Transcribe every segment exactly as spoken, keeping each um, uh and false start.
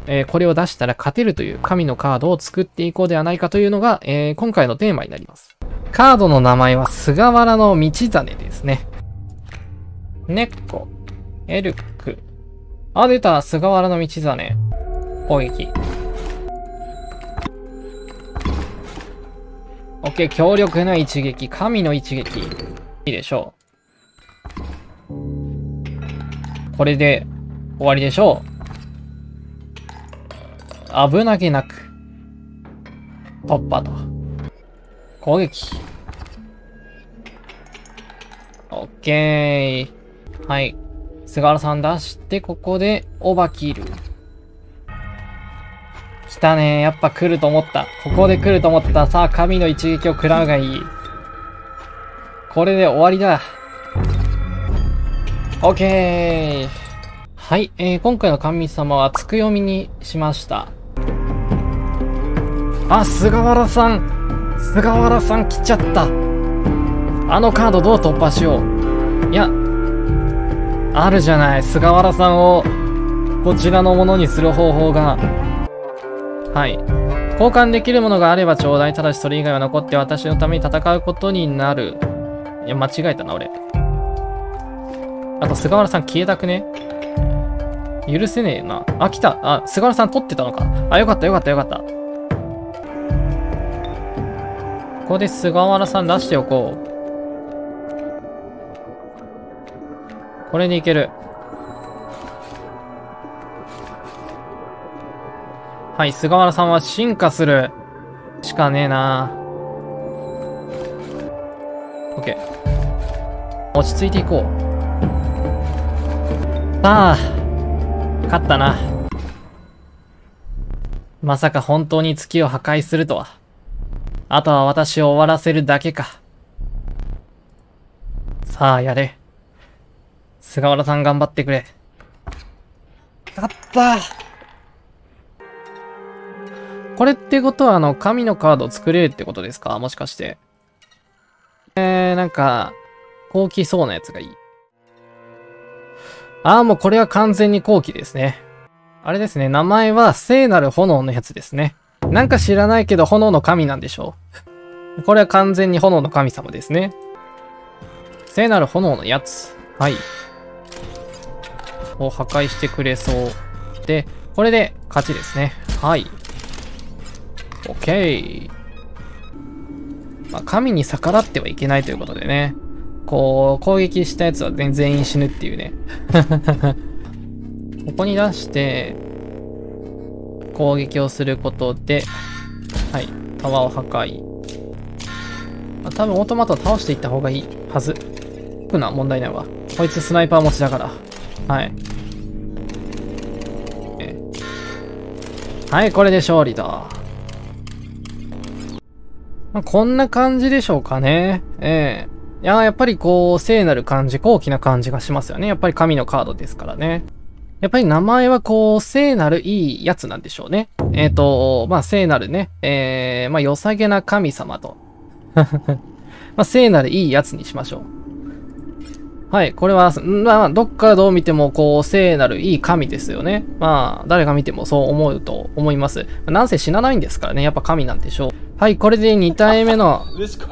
えー、これを出したら勝てるという神のカードを作っていこうではないかというのが、えー、今回のテーマになります。カードの名前は菅原道真ですね。猫、エルク。あ、出た、菅原道真。攻撃。オッケー、強力な一撃。神の一撃。いいでしょう。これで終わりでしょう。危なげなく。突破と。攻撃。オッケー。はい。菅原さん出して、ここでオーバーキル。来たねー。やっぱ来ると思った。ここで来ると思った。さあ、神の一撃を食らうがいい。これで終わりだ。オッケー。はい、えー、今回の神様はつく読みにしました。あ、菅原さん。菅原さん来ちゃった。あのカードどう突破しよう。いや、あるじゃない。菅原さんをこちらのものにする方法が。はい。交換できるものがあればちょうだい。ただしそれ以外は残って私のために戦うことになる。いや、間違えたな、俺。あと、菅原さん消えたくね？許せねえな。あ、来た。あ、菅原さん取ってたのか。あ、よかったよかったよかった。ここで菅原さん出しておこう。これでいける。はい、菅原さんは進化するしかねえな。オッケー。落ち着いていこう。さあ、勝ったな。まさか本当に月を破壊するとは。あとは私を終わらせるだけか。さあ、やれ。菅原さん頑張ってくれ。勝ったこれってことは、あの、神のカードを作れるってことですか？もしかして。えー、なんか、高貴そうなやつがいい。ああ、もうこれは完全に後期ですね。あれですね。名前は聖なる炎のやつですね。なんか知らないけど炎の神なんでしょう。これは完全に炎の神様ですね。聖なる炎のやつ。はい。を破壊してくれそう。で、これで勝ちですね。はい。オッケー。まあ、神に逆らってはいけないということでね。こう、攻撃したやつは全員死ぬっていうね。ここに出して、攻撃をすることで、はい、タワーを破壊。まあ、多分オートマトを倒していった方がいいはず。くな、問題ないわ。こいつスナイパー持ちだから。はい。えはい、これで勝利だ。まあ、こんな感じでしょうかね。ええいや、やっぱりこう、聖なる感じ、高貴な感じがしますよね。やっぱり神のカードですからね。やっぱり名前はこう、聖なるいいやつなんでしょうね。えっ、ー、と、まあ、聖なるね。えー、まあ、良さげな神様と。まあ、聖なるいいやつにしましょう。はい、これは、まあ、どっからどう見ても、こう、聖なるいい神ですよね。まあ、誰が見てもそう思うと思います。なんせ死なないんですからね。やっぱ神なんでしょう。はい、これでに体目の、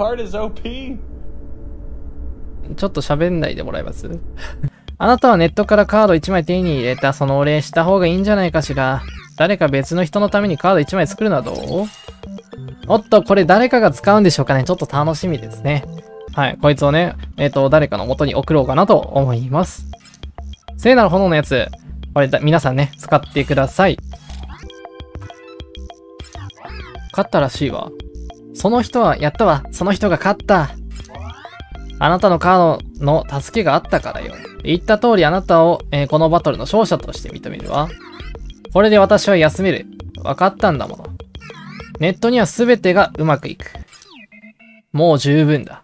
ちょっと喋んないでもらえますあなたはネットからカードいちまい手に入れた。そのお礼した方がいいんじゃないかしら。誰か別の人のためにカードいちまい作るのはどう？おっと、これ誰かが使うんでしょうかね。ちょっと楽しみですね。はい、こいつをね、えっと、誰かの元に送ろうかなと思います。聖なる炎のやつ。これだ、皆さんね、使ってください。勝ったらしいわ。その人は、やったわ。その人が勝った。あなたのカードの助けがあったからよ。言った通りあなたを、えー、このバトルの勝者として認めるわ。これで私は休める。分かったんだもの。ネットには全てがうまくいく。もう十分だ。